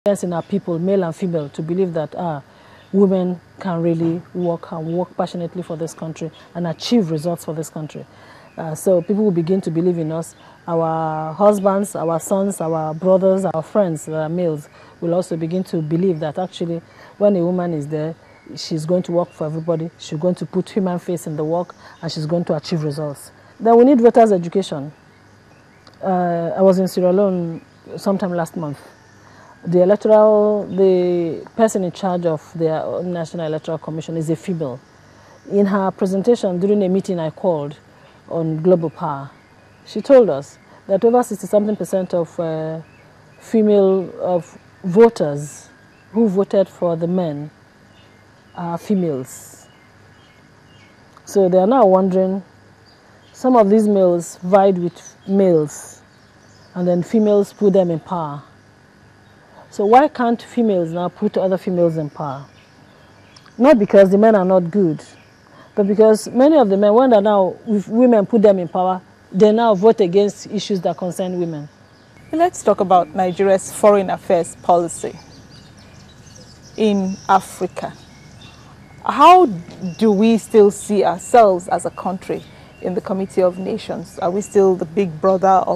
in our people, male and female, to believe that women can really work and work passionately for this country and achieve results for this country. So people will begin to believe in us. Our husbands, our sons, our brothers, our friends that are males will also begin to believe that actually when a woman is there, she's going to work for everybody, she's going to put human face in the work, and she's going to achieve results. Then we need voters' education. I was in Sierra Leone sometime last month. The person in charge of the National Electoral Commission is a female. In her presentation during a meeting I called on Global Power, she told us that over 60-something% of female voters who voted for the men are females. So they are now wondering, some of these males vied with males and then females put them in power. So why can't females now put other females in power? Not because the men are not good, but because many of the men, when if women put them in power, they now vote against issues that concern women. Let's talk about Nigeria's foreign affairs policy in Africa. How do we still see ourselves as a country in the Committee of Nations? Are we still the big brother of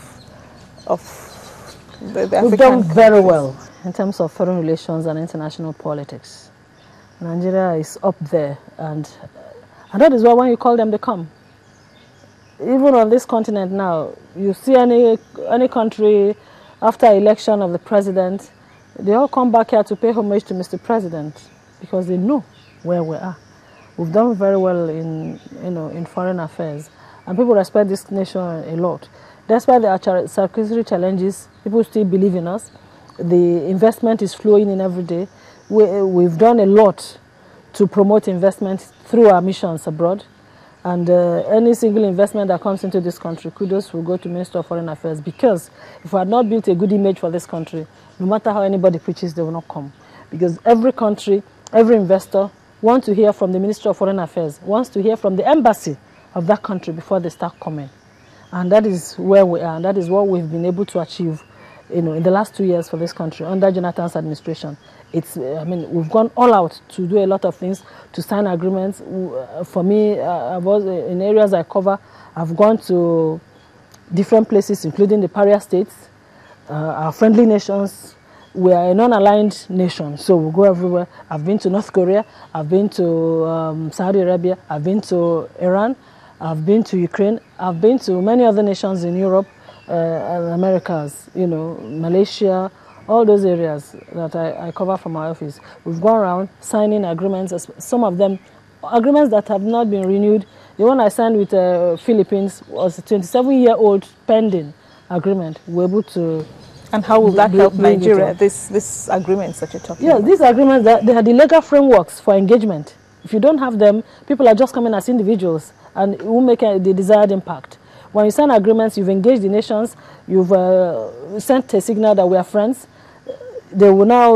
the African We've done countries? very well in terms of foreign relations and international politics. Nigeria is up there, and that is why when you call them, they come. Even on this continent now, you see any country after election of the president, they all come back here to pay homage to Mr. President because they know where we are. We've done very well in foreign affairs, and people respect this nation a lot. Despite the circuitry challenges, people still believe in us. The investment is flowing in every day. We've done a lot to promote investment through our missions abroad. And any single investment that comes into this country, kudos will go to Minister of Foreign Affairs, because if we had not built a good image for this country, no matter how anybody preaches, they will not come. Because every country, every investor wants to hear from the Minister of Foreign Affairs, wants to hear from the embassy of that country before they start coming. And that is where we are, and that is what we've been able to achieve in the last 2 years for this country under Jonathan's administration. We've gone all out to do a lot of things, to sign agreements. For me, in areas I cover, I've gone to different places, including the pariah states, our friendly nations. We are a non-aligned nation, so we go everywhere. I've been to North Korea, I've been to Saudi Arabia, I've been to Iran, I've been to Ukraine, I've been to many other nations in Europe, and Americas, Malaysia, all those areas that I cover from my office. We've gone around signing agreements, some of them agreements that have not been renewed. The one I signed with the Philippines was a 27-year-old pending agreement. We're able to... And how will that help Nigeria, this agreements that you're talking about? These agreements, they are the legal frameworks for engagement. If you don't have them, people are just coming as individuals, and it won't make the desired impact. When you sign agreements, you've engaged the nations, you've sent a signal that we are friends. They will now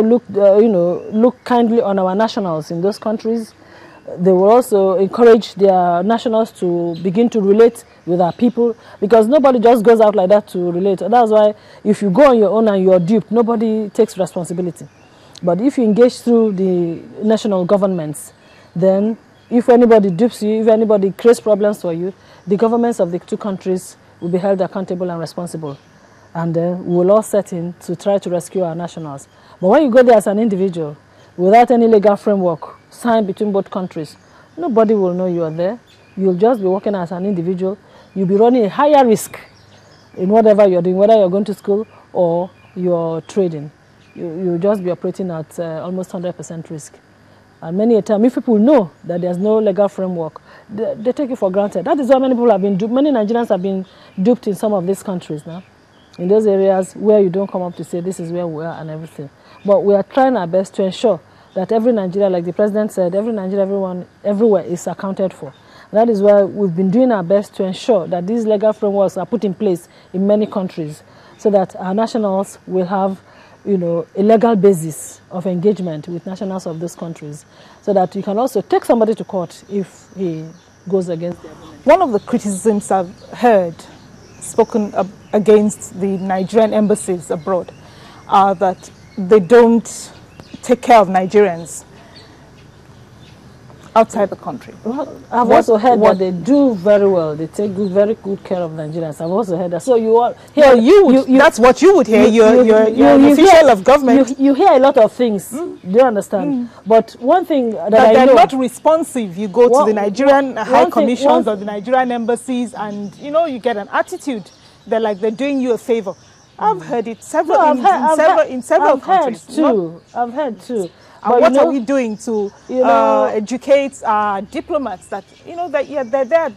look kindly on our nationals in those countries. They will also encourage their nationals to begin to relate with our people, because nobody just goes out like that to relate. That's why if you go on your own and you're duped, nobody takes responsibility. But if you engage through the national governments, then if anybody dupes you, if anybody creates problems for you, the governments of the two countries will be held accountable and responsible. And then we will all set in to try to rescue our nationals. But when you go there as an individual, without any legal framework signed between both countries, nobody will know you are there. You'll just be working as an individual. You'll be running a higher risk in whatever you're doing, whether you're going to school or you're trading. You'll just be operating at almost 100% risk. And many a time, if people know that there's no legal framework, they take it for granted. That is why many people have been duped. Many Nigerians have been duped in some of these countries now, in those areas where you don't come up to say this is where we are and everything. But we are trying our best to ensure that every Nigeria, like the president said, every Nigeria, everyone, everywhere is accounted for. That is why we've been doing our best to ensure that these legal frameworks are put in place in many countries, so that our nationals will have a legal basis of engagement with nationals of those countries, so that you can also take somebody to court if he goes against the government. One of the criticisms I've heard spoken against the Nigerian embassies abroad are that they don't take care of Nigerians outside the country? Well, I've also heard that they do very well. They take very good care of Nigerians. I've also heard that. So you all here, that's what you would hear. You're an official of government. You hear a lot of things. Do you understand? But one thing that I they're know, not responsive. You go to the Nigerian high commissions or the Nigerian embassies, and you get an attitude. They're like they're doing you a favor. I've heard it in several countries. I've heard too. And what are we doing to educate our diplomats that they're there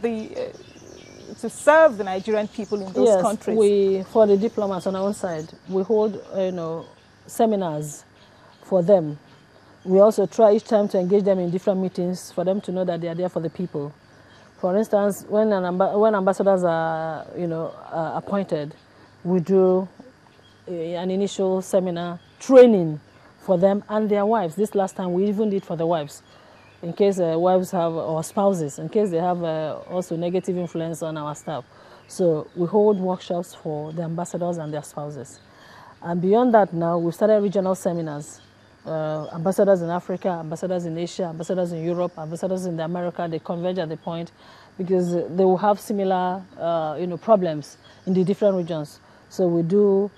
to serve the Nigerian people in those countries? For the diplomats on our own side, we hold seminars for them. We also try each time to engage them in different meetings for them to know that they are there for the people. For instance, when ambassadors are appointed, we do an initial seminar training for them and their wives. This last time we even did for the wives, in case wives have, or spouses, in case they have also negative influence on our staff. So we hold workshops for the ambassadors and their spouses. And beyond that now, we've started regional seminars. Ambassadors in Africa, ambassadors in Asia, ambassadors in Europe, ambassadors in America, they converge at the point because they will have similar problems in the different regions. So we do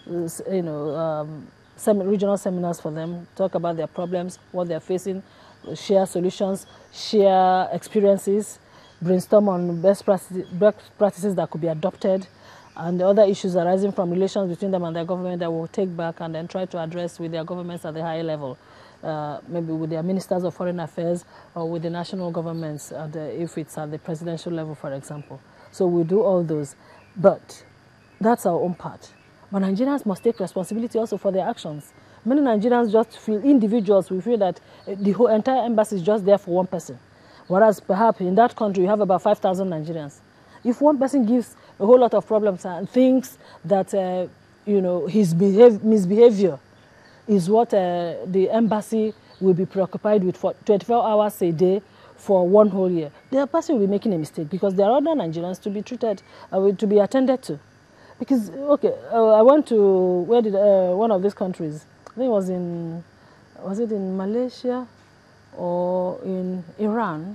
regional seminars for them, talk about their problems, what they're facing, share solutions, share experiences, brainstorm on best practices that could be adopted, and the other issues arising from relations between them and their government that will take back and then try to address with their governments at the higher level, maybe with their ministers of foreign affairs or with the national governments, if it's at the presidential level, for example. So we do all those, but that's our own part. But Nigerians must take responsibility also for their actions. Many Nigerians just feel, individuals, we feel that the whole entire embassy is just there for one person. Whereas perhaps in that country you have about 5,000 Nigerians. If one person gives a whole lot of problems and thinks that his misbehavior is what the embassy will be preoccupied with for 24 hours a day for one whole year, the embassy will be making a mistake because there are other Nigerians to be treated, to be attended to. Because, I went to, one of these countries, I think it was it in Malaysia or in Iran?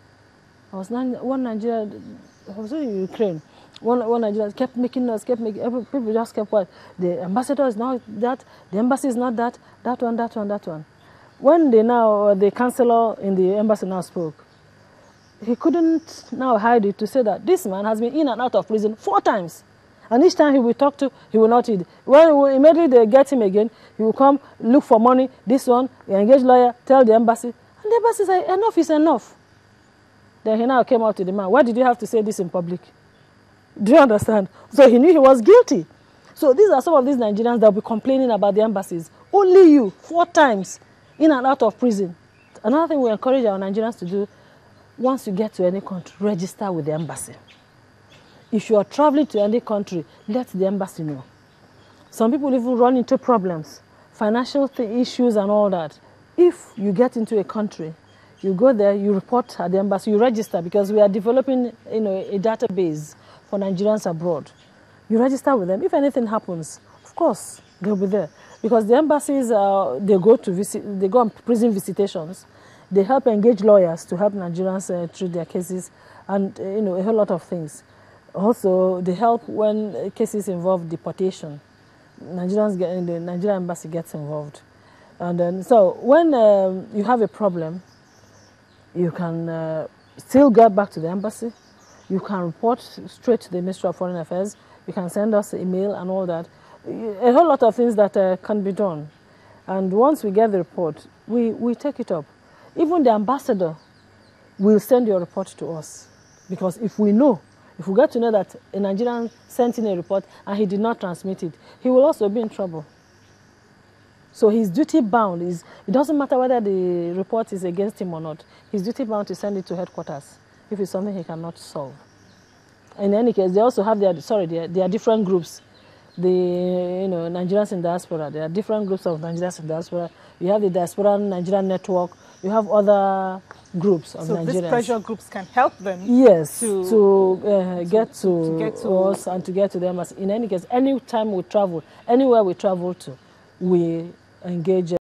One Nigerian, was it in Ukraine? One Nigerian kept making noise, people just kept quiet. The ambassador is not that, the embassy is not that one. When the counselor in the embassy now spoke, he couldn't now hide it to say that this man has been in and out of prison 4 times. And each time he will talk to, he will not eat. When immediately they get him again, he will come, look for money, this one, engage lawyer, tell the embassy. And the embassy said, enough is enough. Then he now came out to the man, why did you have to say this in public? Do you understand? So he knew he was guilty. So these are some of these Nigerians that will be complaining about the embassies. Only you, 4 times, in and out of prison. Another thing we encourage our Nigerians to do, once you get to any country, register with the embassy. If you are traveling to any country, let the embassy know. Some people even run into problems, financial issues and all that. If you get into a country, you go there, you report at the embassy, you register, because we are developing a database for Nigerians abroad. You register with them. If anything happens, of course, they'll be there. Because the embassies, they go on prison visitations. They help engage lawyers to help Nigerians treat their cases and a whole lot of things. Also, they help when cases involve deportation. The Nigerian embassy gets involved. And then, so when you have a problem, you can still get back to the embassy. You can report straight to the Ministry of Foreign Affairs. You can send us an email and all that. A whole lot of things that can be done. And once we get the report, we take it up. Even the ambassador will send your report to us. Because if we get to know that a Nigerian sent in a report and he did not transmit it, he will also be in trouble. So his duty bound is, it doesn't matter whether the report is against him or not, he's duty bound to send it to headquarters if it's something he cannot solve. In any case, they also have there are different groups. The Nigerians in diaspora, there are different groups of Nigerians in diaspora. You have the Diaspora Nigerian Network, you have other groups of Nigerians. So these pressure groups can help them? Yes, to get to us and to get to them. In any case, any time we travel, anywhere we travel to, we engage